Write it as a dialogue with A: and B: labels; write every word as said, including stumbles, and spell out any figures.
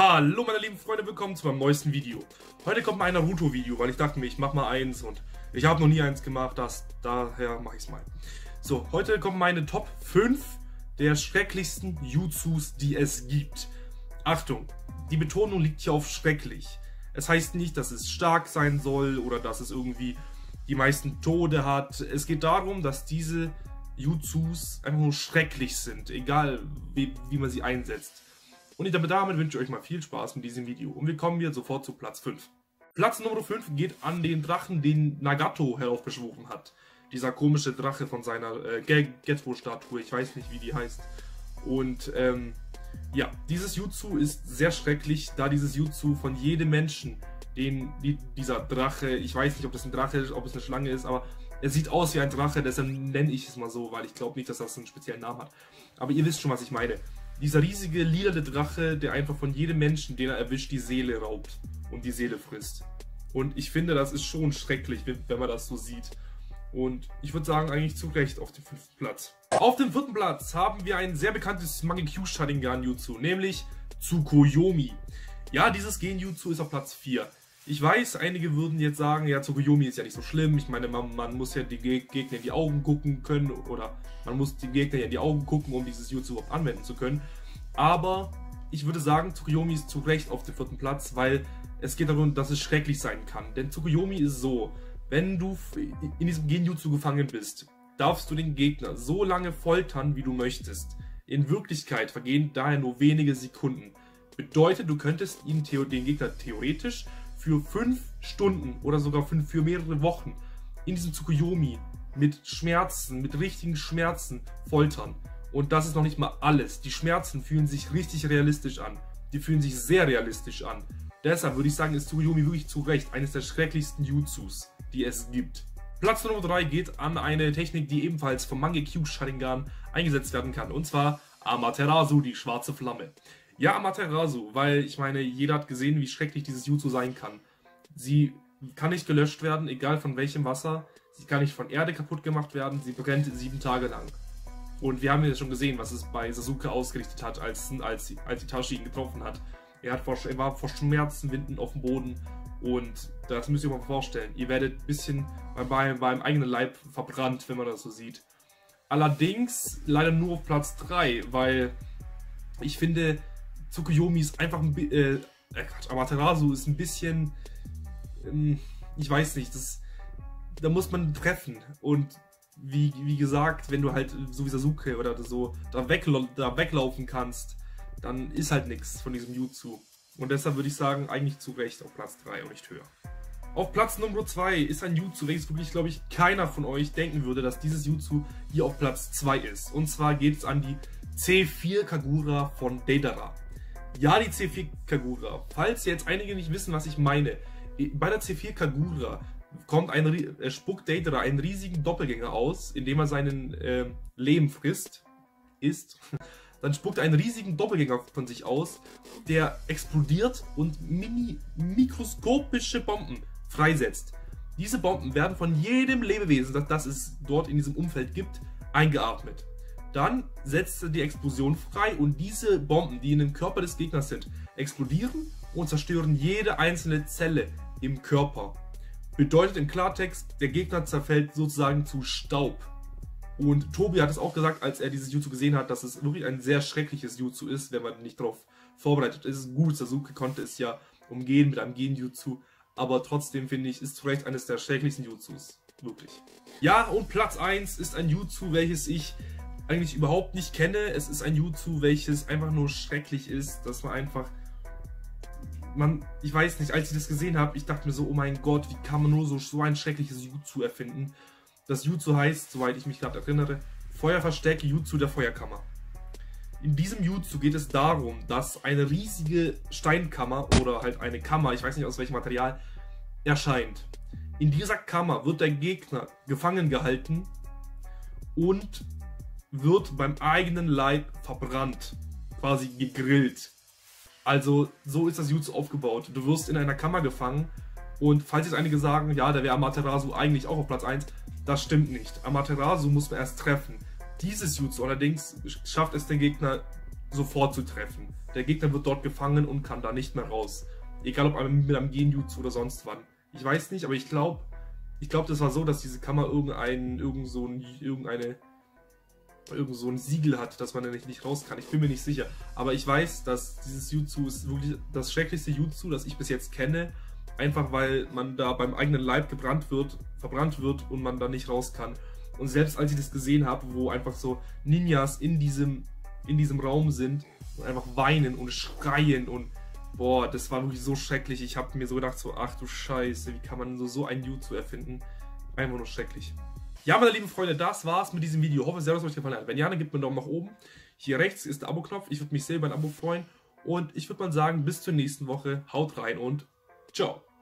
A: Hallo meine lieben Freunde, willkommen zu meinem neuesten Video. Heute kommt mal ein Naruto-Video, weil ich dachte mir, ich mache mal eins und ich habe noch nie eins gemacht, das, daher mache ich es mal. So, heute kommen meine Top fünf der schrecklichsten Jutsus, die es gibt. Achtung, die Betonung liegt hier auf schrecklich. Es heißt nicht, dass es stark sein soll oder dass es irgendwie die meisten Tode hat. Es geht darum, dass diese Jutsus einfach nur schrecklich sind, egal wie, wie man sie einsetzt. Und damit, damit wünsche ich euch mal viel Spaß mit diesem Video. Und wir kommen hier sofort zu Platz fünf. Platz Nummer fünf geht an den Drachen, den Nagato heraufbeschworen hat. Dieser komische Drache von seiner äh, Ghetto-Statue, ich weiß nicht, wie die heißt. Und ähm, ja, dieses Jutsu ist sehr schrecklich, da dieses Jutsu von jedem Menschen, den die, dieser Drache, ich weiß nicht, ob das ein Drache ist, ob es eine Schlange ist, aber er sieht aus wie ein Drache, deshalb nenne ich es mal so, weil ich glaube nicht, dass das einen speziellen Namen hat. Aber ihr wisst schon, was ich meine. Dieser riesige lilane Drache, der einfach von jedem Menschen, den er erwischt, die Seele raubt und die Seele frisst. Und ich finde, das ist schon schrecklich, wenn man das so sieht. Und ich würde sagen, eigentlich zu Recht auf dem fünften Platz. Auf dem vierten Platz haben wir ein sehr bekanntes Mangekyu Sharingan Jutsu, nämlich Tsukuyomi. Ja, dieses Gen-Jutsu ist auf Platz vier. Ich weiß, einige würden jetzt sagen, ja, Tsukuyomi ist ja nicht so schlimm. Ich meine, man, man muss ja die Gegner in die Augen gucken können oder man muss die Gegner ja in die Augen gucken, um dieses Jutsu überhaupt anwenden zu können. Aber ich würde sagen, Tsukuyomi ist zu Recht auf dem vierten Platz, weil es geht darum, dass es schrecklich sein kann. Denn Tsukuyomi ist so, wenn du in diesem Genjutsu gefangen bist, darfst du den Gegner so lange foltern, wie du möchtest. In Wirklichkeit vergehen daher nur wenige Sekunden. Bedeutet, du könntest ihn, den Gegner theoretisch für fünf Stunden oder sogar fünf, für mehrere Wochen in diesem Tsukuyomi mit Schmerzen, mit richtigen Schmerzen foltern. Und das ist noch nicht mal alles. Die Schmerzen fühlen sich richtig realistisch an. Die fühlen sich sehr realistisch an. Deshalb würde ich sagen, ist Tsukuyomi wirklich zu Recht eines der schrecklichsten Jutsus, die es gibt. Platz Nummer drei geht an eine Technik, die ebenfalls vom Mangekyu Sharingan eingesetzt werden kann. Und zwar Amaterasu, die schwarze Flamme. Ja, Amaterasu, weil ich meine, jeder hat gesehen, wie schrecklich dieses Jutsu sein kann. Sie kann nicht gelöscht werden, egal von welchem Wasser. Sie kann nicht von Erde kaputt gemacht werden. Sie brennt sieben Tage lang. Und wir haben ja schon gesehen, was es bei Sasuke ausgerichtet hat, als, als, als Itachi ihn getroffen hat. Er, hat vor, er war vor Schmerzen windend auf dem Boden. Und das müsst ihr euch mal vorstellen. Ihr werdet ein bisschen beim, beim eigenen Leib verbrannt, wenn man das so sieht. Allerdings leider nur auf Platz drei, weil ich finde, Tsukuyomi ist einfach ein bisschen, äh, Quatsch, Amaterasu ist ein bisschen, ähm, ich weiß nicht, das, da muss man treffen und wie, wie gesagt, wenn du halt so wie Sasuke oder so da, wegla da weglaufen kannst, dann ist halt nichts von diesem Jutsu. Und deshalb würde ich sagen, eigentlich zu Recht auf Platz drei und nicht höher. Auf Platz Nummer zwei ist ein Jutsu, welches wirklich, glaube ich, keiner von euch denken würde, dass dieses Jutsu hier auf Platz zwei ist. Und zwar geht es an die C vier Kagura von Deidara. Ja, die C vier Kagura. Falls jetzt einige nicht wissen, was ich meine. Bei der C vier Kagura kommt ein, äh, spuckt Deidara einen riesigen Doppelgänger aus, indem er seinen äh, Lehm frisst. Isst. Dann spuckt er einen riesigen Doppelgänger von sich aus, der explodiert und mini mikroskopische Bomben freisetzt. Diese Bomben werden von jedem Lebewesen, das, das es dort in diesem Umfeld gibt, eingeatmet. Dann setzt er die Explosion frei und diese Bomben, die in dem Körper des Gegners sind, explodieren und zerstören jede einzelne Zelle im Körper. Bedeutet im Klartext, der Gegner zerfällt sozusagen zu Staub. Und Tobi hat es auch gesagt, als er dieses Jutsu gesehen hat, dass es wirklich ein sehr schreckliches Jutsu ist, wenn man nicht darauf vorbereitet ist. Es ist gut, Sasuke konnte es ja umgehen mit einem Gen-Jutsu, aber trotzdem finde ich, ist zu Recht eines der schrecklichsten Jutsus. Wirklich. Ja, und Platz eins ist ein Jutsu, welches ich eigentlich überhaupt nicht kenne. Es ist ein Jutsu, welches einfach nur schrecklich ist, dass man einfach, man, ich weiß nicht, als ich das gesehen habe, ich dachte mir so, oh mein Gott, wie kann man nur so, so ein schreckliches Jutsu erfinden? Das Jutsu heißt, soweit ich mich gerade erinnere, Feuerverstärke Jutsu der Feuerkammer. In diesem Jutsu geht es darum, dass eine riesige Steinkammer oder halt eine Kammer, ich weiß nicht aus welchem Material, erscheint. In dieser Kammer wird der Gegner gefangen gehalten und wird beim eigenen Leib verbrannt, quasi gegrillt. Also so ist das Jutsu aufgebaut. Du wirst in einer Kammer gefangen und falls jetzt einige sagen, ja, da wäre Amaterasu eigentlich auch auf Platz eins, das stimmt nicht. Amaterasu muss man erst treffen. Dieses Jutsu allerdings schafft es den Gegner sofort zu treffen. Der Gegner wird dort gefangen und kann da nicht mehr raus. Egal ob mit einem Genjutsu oder sonst wann. Ich weiß nicht, aber ich glaube, ich glaube, das war so, dass diese Kammer irgendein, irgend so ein, irgendeine, irgend so ein Siegel hat, dass man da nicht, nicht raus kann. Ich bin mir nicht sicher. Aber ich weiß, dass dieses Jutsu ist wirklich das schrecklichste Jutsu, das ich bis jetzt kenne. Einfach weil man da beim eigenen Leib gebrannt wird, verbrannt wird und man da nicht raus kann. Und selbst als ich das gesehen habe, wo einfach so Ninjas in diesem, in diesem Raum sind und einfach weinen und schreien und boah, das war wirklich so schrecklich. Ich habe mir so gedacht, so ach du Scheiße, wie kann man so, so ein Jutsu erfinden? Einfach nur schrecklich. Ja, meine lieben Freunde, das war's mit diesem Video. Ich hoffe sehr, dass es euch gefallen hat. Wenn ja, dann gebt mir einen Daumen nach oben. Hier rechts ist der Abo-Knopf. Ich würde mich sehr über ein Abo freuen. Und ich würde mal sagen, bis zur nächsten Woche. Haut rein und ciao.